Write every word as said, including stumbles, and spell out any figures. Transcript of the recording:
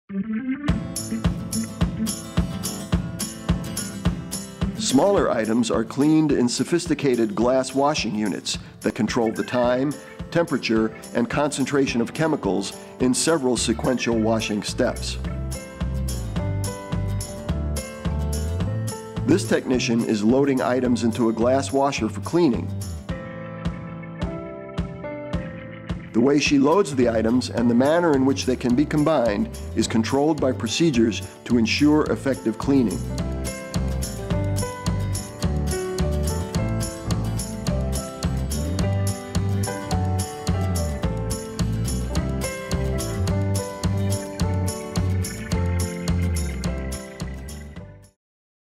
Smaller items are cleaned in sophisticated glass washing units that control the time, temperature, and concentration of chemicals in several sequential washing steps. This technician is loading items into a glass washer for cleaning. The way she loads the items and the manner in which they can be combined is controlled by procedures to ensure effective cleaning.